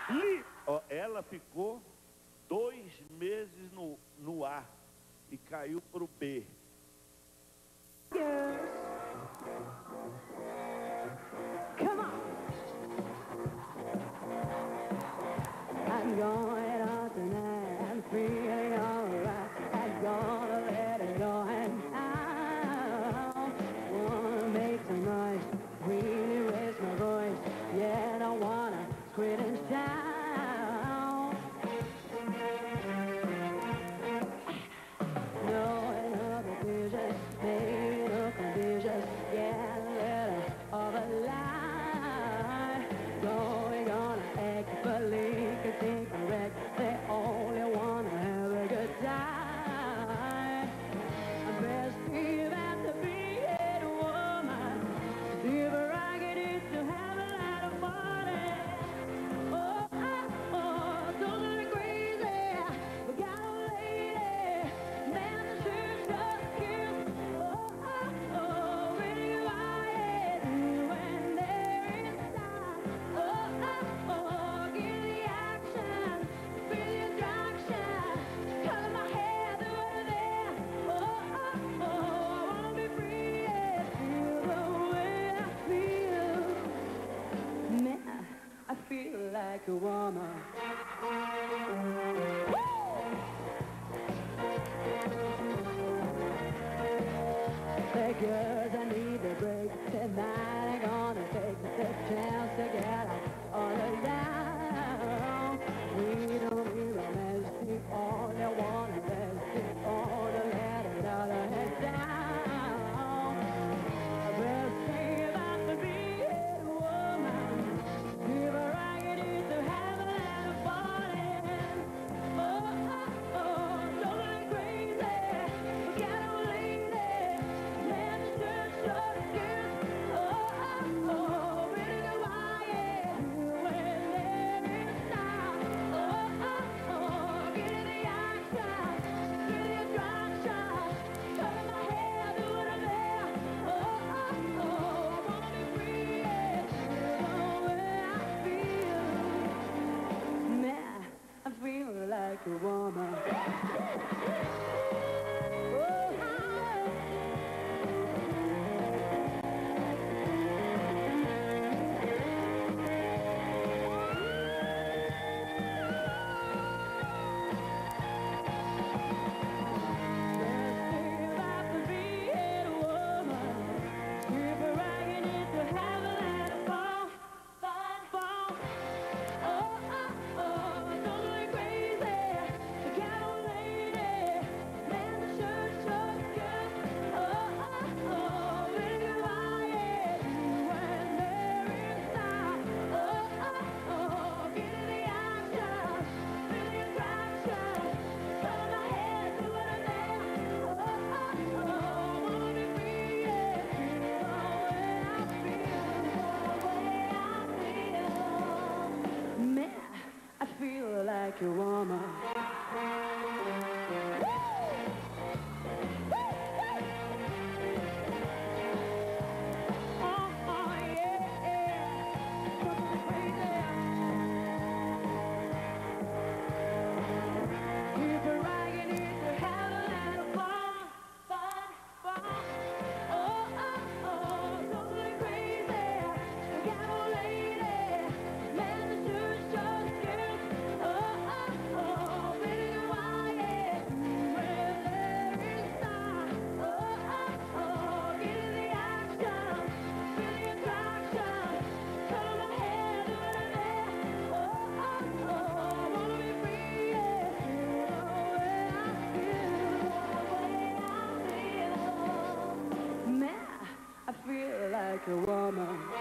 Ó, ela ficou 2 meses no A e caiu pro B. Yes. Come on. I'm going out tonight. I'm feeling alright. I'm gonna let it go and I wanna make some noise. Really raise my voice. Yeah, I don't wanna quit and shout. No another vision, maybe no conditions. Yeah, a little of a lie. Going gonna act, believe, and think correct. They only wanna have a good time. I'm best believe to be a woman. See if I get it to have a lot of fun. Oh, oh, oh, totally crazy. We got a lady. Man, the shirt's just cute. Oh, oh, oh, really quiet when there is time. Oh, oh, oh, give the action, feel the attraction. Color my hair, do it there. Oh, oh, oh, I wanna be free, yeah, feel the way I feel. Man, I feel like a woman. Because I need a break tonight, I'm gonna take the chance to get out on the down. We don't need romance, we only want to rest, we only let it all head down. Best thing about the being a woman, give her I get it to have a little fun. Oh, oh, oh, totally crazy, forget a lady, man, the church sure is. Oh, oh, oh, really quiet when there is time. Oh, oh, oh, get the action, feel the attraction, color my hair, do what I there. Oh, oh, oh, I wanna be free, yeah, feel the way I feel. Man, I feel like a woman. I feel like a woman. Oh, oh, yeah. Something crazy. If you're right, you need to have a little fun, fun, fun. Oh, oh, oh, totally crazy. Got a lady, man, the shoes just cute. Oh, oh, oh, really quiet when there is time. Oh, oh, oh, get in the action, feel the attraction, color my hair, do what I there. Oh, oh, oh, I wanna be free, yeah, feel the way I feel, the way I feel. Man, I feel like a woman.